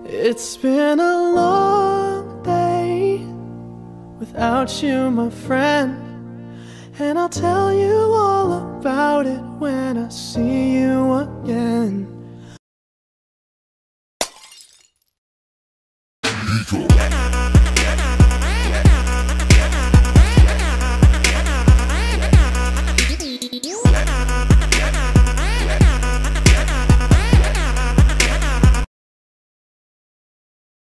It's been a long day without you, my friend, and I'll tell you all about it when I see you again.